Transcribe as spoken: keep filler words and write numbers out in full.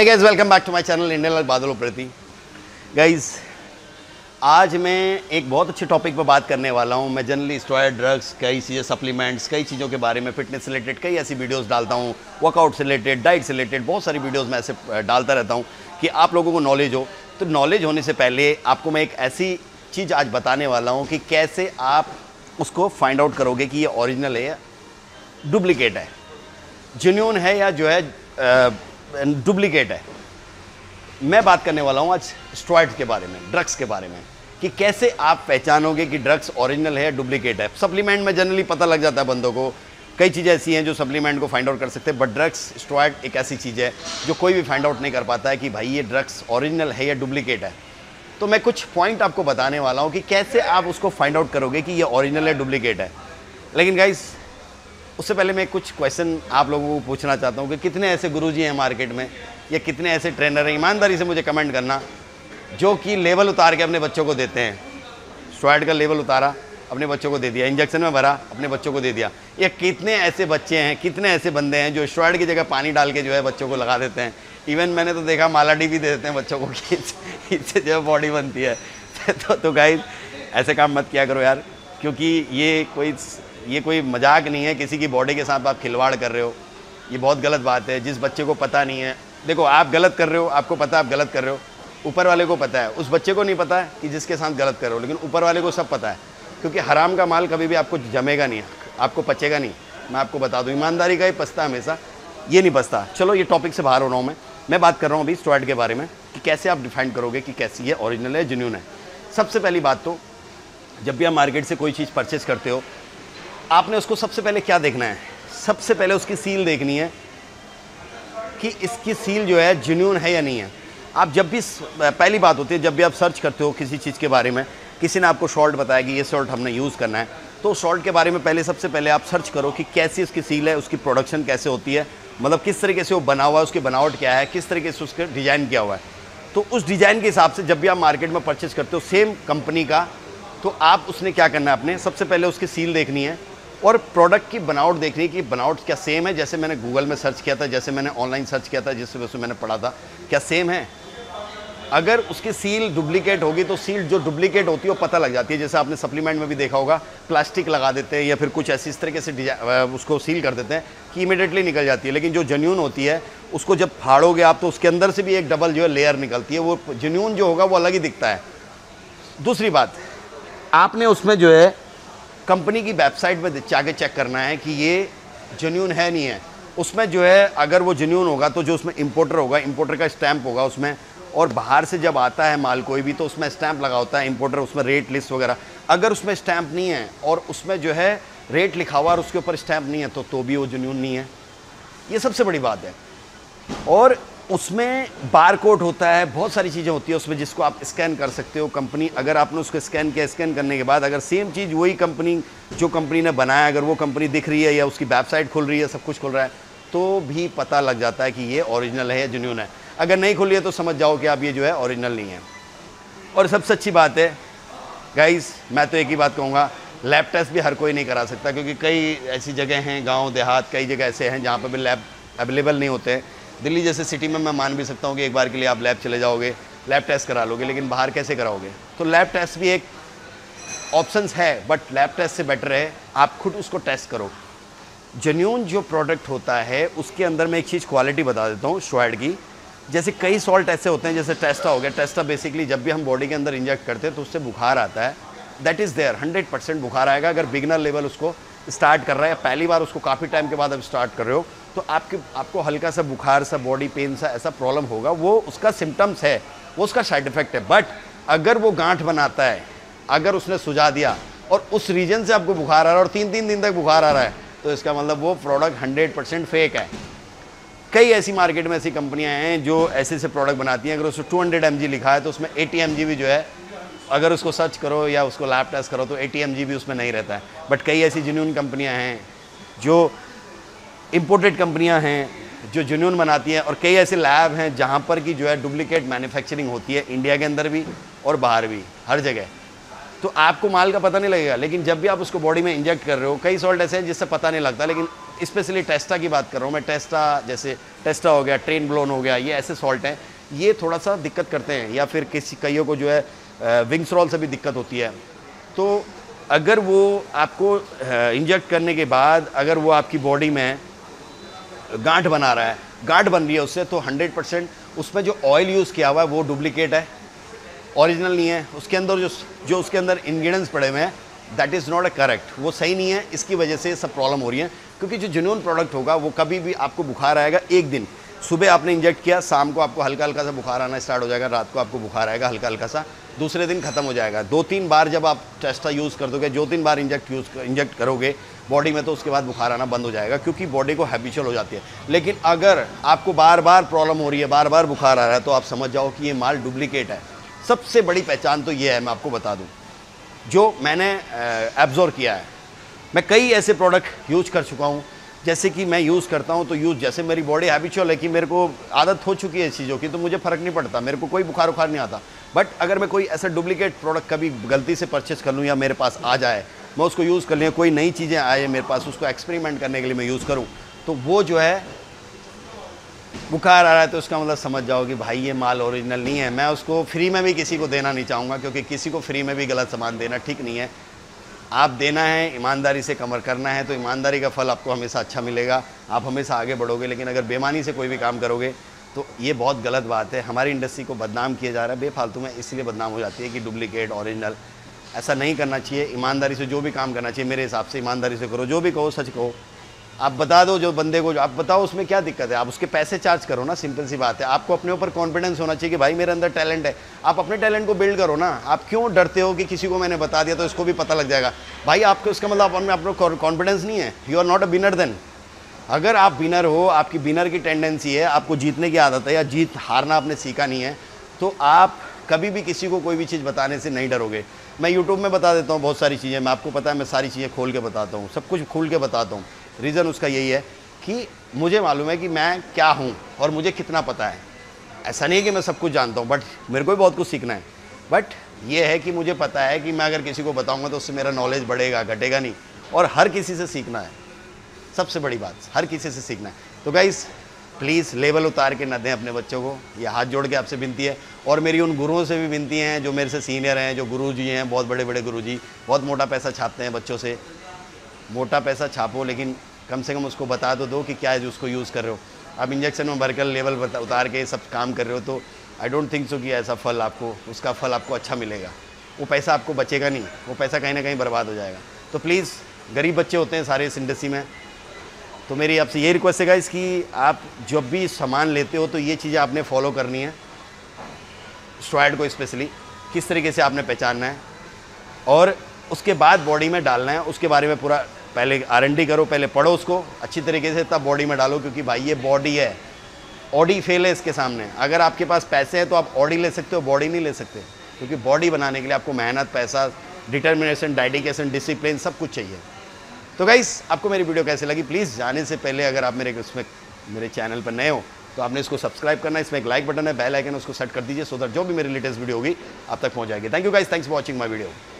Hey guys, welcome back to my channel Indian लाल बादल प्रति। गाइज आज मैं एक बहुत अच्छे टॉपिक पर बात करने वाला हूँ। मैं जनरली स्टेरॉयड ड्रग्स, कई चीज़ें, सप्लीमेंट्स, कई चीज़ों के बारे में, फिटनेस से रिलेटेड कई ऐसी वीडियोस डालता हूँ, वर्कआउट से रिलेटेड, डाइट से रिलेटेड बहुत सारी वीडियोस मैं ऐसे डालता रहता हूँ कि आप लोगों को नॉलेज हो। तो नॉलेज होने से पहले आपको मैं एक ऐसी चीज़ आज बताने वाला हूँ कि कैसे आप उसको फाइंड आउट करोगे कि ये ओरिजिनल है या डुप्लीकेट है, जेन्युइन है या जो है डुप्लीकेट है। मैं बात करने वाला हूँ आज स्टेरॉइड्स के बारे में, ड्रग्स के बारे में, कि कैसे आप पहचानोगे कि ड्रग्स ओरिजिनल है या डुप्लीकेट है। सप्लीमेंट में जनरली पता लग जाता है बंदों को, कई चीज़ें ऐसी हैं जो सप्लीमेंट को फाइंड आउट कर सकते हैं, बट ड्रग्स स्टेरॉइड एक ऐसी चीज़ है जो कोई भी फाइंड आउट नहीं कर पाता है कि भाई ये ड्रग्स ओरिजिनल है या डुप्लीकेट है। तो मैं कुछ पॉइंट आपको बताने वाला हूँ कि कैसे आप उसको फाइंड आउट करोगे कि ये ओरिजिनल है डुप्लीकेट है। लेकिन गाइस उससे पहले मैं कुछ क्वेश्चन आप लोगों को पूछना चाहता हूँ कि कितने ऐसे गुरुजी हैं मार्केट में या कितने ऐसे ट्रेनर हैं, ईमानदारी से मुझे कमेंट करना, जो कि लेवल उतार के अपने बच्चों को देते हैं। स्टेरॉइड का लेवल उतारा, अपने बच्चों को दे दिया, इंजेक्शन में भरा, अपने बच्चों को दे दिया। ये कितने ऐसे बच्चे हैं, कितने ऐसे बंदे हैं जो स्टेरॉइड की जगह पानी डाल के जो है बच्चों को लगा देते हैं। इवन मैंने तो देखा मालाडी भी दे देते हैं बच्चों को कि इससे जो है बॉडी बनती है। तो, तो गाइस ऐसे काम मत किया करो यार, क्योंकि ये कोई ये कोई मजाक नहीं है। किसी की बॉडी के साथ आप खिलवाड़ कर रहे हो, ये बहुत गलत बात है। जिस बच्चे को पता नहीं है, देखो आप गलत कर रहे हो, आपको पता है आप गलत कर रहे हो, ऊपर वाले को पता है, उस बच्चे को नहीं पता है कि जिसके साथ गलत कर रहे हो, लेकिन ऊपर वाले को सब पता है। क्योंकि हराम का माल कभी भी आपको जमेगा नहीं, आपको पचेगा नहीं। मैं आपको बता दूँ, ईमानदारी का ही पचता हमेशा, ये नहीं पचता। चलो ये टॉपिक से बाहर हो रहा हूँ मैं मैं बात कर रहा हूँ अभी स्टेरॉइड के बारे में कि कैसे आप डिफाइन करोगे कि कैसी है, ओरिजिनल है, जेन्युइन है। सबसे पहली बात तो, जब भी आप मार्केट से कोई चीज़ परचेज करते हो, आपने उसको सबसे पहले क्या देखना है? सबसे पहले उसकी सील देखनी है कि इसकी सील जो है जेन्युइन है या नहीं है। आप जब भी, पहली बात होती है जब भी आप सर्च करते हो किसी चीज़ के बारे में, किसी ने आपको सॉल्ट बताया कि ये सॉल्ट हमने यूज़ करना है, तो सॉल्ट के बारे में पहले सबसे पहले आप सर्च करो कि कैसी उसकी सील है, उसकी प्रोडक्शन कैसे होती है, मतलब किस तरीके से वो बना हुआ है, उसकी बनावट क्या है, किस तरीके से उसका डिज़ाइन किया हुआ है। तो उस डिज़ाइन के हिसाब से जब भी आप मार्केट में परचेज करते हो सेम कंपनी का, तो आप उसने क्या करना है, अपने सबसे पहले उसकी सील देखनी है और प्रोडक्ट की बनावट देखनी है कि बनावट क्या सेम है, जैसे मैंने गूगल में सर्च किया था, जैसे मैंने ऑनलाइन सर्च किया था, जिस वजह से मैंने पढ़ा था, क्या सेम है। अगर उसकी सील डुप्लीकेट होगी तो सील जो डुप्लीकेट होती है वो पता लग जाती है। जैसे आपने सप्लीमेंट में भी देखा होगा, प्लास्टिक लगा देते हैं या फिर कुछ ऐसी इस तरीके से उसको सील कर देते हैं कि इमीडिएटली निकल जाती है। लेकिन जो जेन्युइन होती है उसको जब फाड़ोगे आप तो उसके अंदर से भी एक डबल जो है लेयर निकलती है, वो जेन्युइन जो होगा वो अलग ही दिखता है। दूसरी बात, आपने उसमें जो है कंपनी की वेबसाइट पे जाके चेक करना है कि ये जेन्युइन है नहीं है। उसमें जो है अगर वो जेन्युइन होगा तो जो उसमें इंपोर्टर होगा, इंपोर्टर का स्टैंप होगा उसमें, और बाहर से जब आता है माल कोई भी तो उसमें स्टैंप लगा होता है इंपोर्टर, उसमें रेट लिस्ट वगैरह। अगर उसमें स्टैंप नहीं है और उसमें जो है रेट लिखा हुआ और उसके ऊपर स्टैंप नहीं है तो तो भी वो जेन्युइन नहीं है। ये सबसे बड़ी बात है। और उसमें बार कोड होता है, बहुत सारी चीज़ें होती है उसमें जिसको आप स्कैन कर सकते हो। कंपनी अगर आपने उसको स्कैन किया, स्कैन करने के बाद अगर सेम चीज़ वही कंपनी जो कंपनी ने बनाया, अगर वो कंपनी दिख रही है या उसकी वेबसाइट खुल रही है, सब कुछ खुल रहा है, तो भी पता लग जाता है कि ये ओरिजिनल है या जेन्युइन है। अगर नहीं खुली है तो समझ जाओ कि आप ये जो है ओरिजिनल नहीं है। और सबसे अच्छी बात है गाइस, मैं तो एक ही बात कहूँगा, लैब टेस्ट भी हर कोई नहीं करा सकता, क्योंकि कई ऐसी जगह हैं, गाँव देहात, कई जगह ऐसे हैं जहाँ पर भी लैब अवेलेबल नहीं होते हैं। दिल्ली जैसे सिटी में मैं मान भी सकता हूँ कि एक बार के लिए आप लैब चले जाओगे, लैब टेस्ट करा लोगे, लेकिन बाहर कैसे कराओगे? तो लैब टेस्ट भी एक ऑप्शंस है, बट लैब टेस्ट से बेटर है आप खुद उसको टेस्ट करो। जेन्युइन जो प्रोडक्ट होता है उसके अंदर मैं एक चीज़ क्वालिटी बता देता हूँ स्टेरॉइड की। जैसे कई सॉल्ट ऐसे होते हैं, जैसे टेस्टा हो गया। टेस्टा बेसिकली जब भी हम बॉडी के अंदर इंजेक्ट करते हैं तो उससे बुखार आता है, that is there, hundred percent बुखार आएगा। अगर बिगनर लेवल उसको स्टार्ट कर रहा है या पहली बार उसको काफ़ी टाइम के बाद अब स्टार्ट कर रहे हो, तो आपके आपको हल्का सा बुखार सा, बॉडी पेन सा ऐसा प्रॉब्लम होगा। वो उसका सिम्टम्स है, वो उसका साइड इफेक्ट है। बट अगर वो गांठ बनाता है, अगर उसने सुझा दिया और उस रीजन से आपको बुखार आ रहा है और तीन तीन दिन तक बुखार आ रहा है, तो इसका मतलब वो प्रोडक्ट हंड्रेड परसेंट फेक है। कई ऐसी मार्केट में ऐसी कंपनियां हैं जो ऐसे ऐसे प्रोडक्ट बनाती हैं, अगर उसमें टू हंड्रेड एम जी लिखा है तो उसमें एटी एम जी भी जो है, अगर उसको सर्च करो या उसको लैब टेस्ट करो तो एटी एम जी भी उसमें नहीं रहता है। बट कई ऐसी जेन्युइन कंपनियां हैं, जो इंपोर्टेड कंपनियां हैं जो जेन्युइन बनाती हैं, और कई ऐसे लैब हैं जहां पर कि जो है डुप्लीकेट मैन्युफैक्चरिंग होती है, इंडिया के अंदर भी और बाहर भी, हर जगह। तो आपको माल का पता नहीं लगेगा, लेकिन जब भी आप उसको बॉडी में इंजेक्ट कर रहे हो, कई सॉल्ट ऐसे हैं जिससे पता नहीं लगता, लेकिन स्पेशली टेस्टा की बात कर रहा हूँ मैं, टेस्टा जैसे टेस्टा हो गया, ट्रेन ब्लोन हो गया, ये ऐसे सॉल्ट हैं, ये थोड़ा सा दिक्कत करते हैं। या फिर किसी कईयों को जो है विंग्सरॉल से भी दिक्कत होती है। तो अगर वो आपको इंजेक्ट करने के बाद अगर वो आपकी बॉडी में गांठ बना रहा है, गांठ बन रही है उससे, तो हंड्रेड परसेंट उसमें जो ऑयल यूज़ किया हुआ है वो डुप्लीकेट है, ओरिजिनल नहीं है। उसके अंदर जो जो उसके अंदर इंग्रेडिएंट्स पड़े हुए हैं that is not a correct, वो सही नहीं है। इसकी वजह से सब प्रॉब्लम हो रही है। क्योंकि जो जेन्युइन प्रोडक्ट होगा वो कभी भी आपको बुखार आएगा एक दिन, सुबह आपने इंजेक्ट किया, शाम को आपको हल्का हल्का सा बुखार आना स्टार्ट हो जाएगा, रात को आपको बुखार आएगा हल्का हल्का सा, दूसरे दिन खत्म हो जाएगा। दो तीन बार जब आप टेस्टा यूज़ कर दोगे, दो तीन बार इंजेक्ट यूज़ इंजेक्ट करोगे बॉडी में, तो उसके बाद बुखार आना बंद हो जाएगा, क्योंकि बॉडी को हैबिचुअल हो जाती है। लेकिन अगर आपको बार बार प्रॉब्लम हो रही है, बार बार बुखार आ रहा है, तो आप समझ जाओ कि ये माल डुप्लीकेट है। सबसे बड़ी पहचान तो ये है, मैं आपको बता दूँ, जो मैंने एब्जॉर्व किया है। मैं कई ऐसे प्रोडक्ट यूज कर चुका हूँ, जैसे कि मैं यूज़ करता हूँ तो यूज़, जैसे मेरी बॉडी हैबिचुअल है कि मेरे को आदत हो चुकी है इस चीज़ों की, तो मुझे फ़र्क नहीं पड़ता, मेरे को कोई बुखार उखार नहीं आता। बट अगर मैं कोई ऐसा डुप्लीकेट प्रोडक्ट कभी गलती से परचेस कर लूँ या मेरे पास आ जाए, मैं उसको यूज़ कर लूँ, कोई नई चीज़ें आए मेरे पास, उसको एक्सपेरिमेंट करने के लिए मैं यूज़ करूँ, तो वो जो है बुखार आ रहा है, तो उसका मतलब समझ जाओ कि भाई ये माल ओरिजिनल नहीं है। मैं उसको फ्री में भी किसी को देना नहीं चाहूँगा, क्योंकि किसी को फ्री में भी गलत सामान देना ठीक नहीं है। आप देना है, ईमानदारी से कमर करना है, तो ईमानदारी का फल आपको हमेशा अच्छा मिलेगा, आप हमेशा आगे बढ़ोगे। लेकिन अगर बेईमानी से कोई भी काम करोगे तो ये बहुत गलत बात है। हमारी इंडस्ट्री को बदनाम किया जा रहा है बेफालतू में, इसलिए बदनाम हो जाती है कि डुप्लीकेट ओरिजिनल, ऐसा नहीं करना चाहिए। ईमानदारी से जो भी काम करना चाहिए, मेरे हिसाब से ईमानदारी से करो, जो भी कहो सच कहो। आप बता दो जो बंदे को, जो आप बताओ उसमें क्या दिक्कत है, आप उसके पैसे चार्ज करो ना, सिंपल सी बात है। आपको अपने ऊपर कॉन्फिडेंस होना चाहिए कि भाई मेरे अंदर टैलेंट है, आप अपने टैलेंट को बिल्ड करो ना। आप क्यों डरते हो कि किसी को मैंने बता दिया तो इसको भी पता लग जाएगा? भाई आपको इसका मतलब आप में अपना कॉन्फिडेंस नहीं है, you are not a winner then. अगर आप विनर हो, आपकी विनर की टेंडेंसी है, आपको जीतने की आदत है, या जीत हारना आपने सीखा नहीं है, तो आप कभी भी किसी को कोई भी चीज़ बताने से नहीं डरोगे। मैं यूट्यूब में बता देता हूँ बहुत सारी चीज़ें, मैं आपको पता है, मैं सारी चीज़ें खोल के बताता हूँ, सब कुछ खोल के बताता हूँ। रीज़न उसका यही है कि मुझे मालूम है कि मैं क्या हूँ और मुझे कितना पता है। ऐसा नहीं है कि मैं सब कुछ जानता हूँ, बट मेरे को भी बहुत कुछ सीखना है। बट ये है कि मुझे पता है कि मैं अगर किसी को बताऊँगा तो उससे मेरा नॉलेज बढ़ेगा, घटेगा नहीं। और हर किसी से सीखना है, सबसे बड़ी बात, हर किसी से सीखना है। तो गाइस प्लीज़ लेवल उतार के ना दें अपने बच्चों को, ये हाथ जोड़ के आपसे विनती है। और मेरी उन गुरुओं से भी विनती हैं जो मेरे से सीनियर हैं, जो गुरु जी हैं, बहुत बड़े बड़े गुरु जी, बहुत मोटा पैसा छापते हैं बच्चों से। मोटा पैसा छापो, लेकिन कम से कम उसको बता तो दो कि क्या है जो उसको यूज़ कर रहे हो। आप इंजेक्शन में भरकर लेवल उतार के सब काम कर रहे हो, तो आई डोंट थिंक सो कि ऐसा फल आपको, उसका फल आपको अच्छा मिलेगा। वो पैसा आपको बचेगा नहीं, वो पैसा कहीं ना कहीं बर्बाद हो जाएगा। तो प्लीज़, गरीब बच्चे होते हैं सारे इस इंडस्ट्री में, तो मेरी आपसे ये रिक्वेस्ट है गाइस कि आप जब भी सामान लेते हो तो ये चीज़ें आपने फॉलो करनी है। स्टेरॉयड को स्पेशली किस तरीके से आपने पहचानना है और उसके बाद बॉडी में डालना है, उसके बारे में पूरा पहले आर एन डी करो, पहले पढ़ो उसको अच्छी तरीके से, तब बॉडी में डालो। क्योंकि भाई ये बॉडी है, ऑडी फेल है इसके सामने। अगर आपके पास पैसे हैं तो आप ऑडी ले सकते हो, बॉडी नहीं ले सकते। क्योंकि बॉडी बनाने के लिए आपको मेहनत, पैसा, डिटर्मिनेशन, डेडिकेशन, डिसिप्लिन सब कुछ चाहिए। तो गाइस, आपको मेरी वीडियो कैसे लगी? प्लीज़ जाने से पहले अगर आप मेरे उसमें मेरे चैनल पर नए हो तो आपने इसको सब्सक्राइब करना है, इसमें एक लाइक बटन है, बेल आइकन उसको सेट कर दीजिए, सो दैट जो भी मेरी लेटेस्ट वीडियो होगी आप तक पहुंच जाएगी। Thank you guys, thanks for watching my video.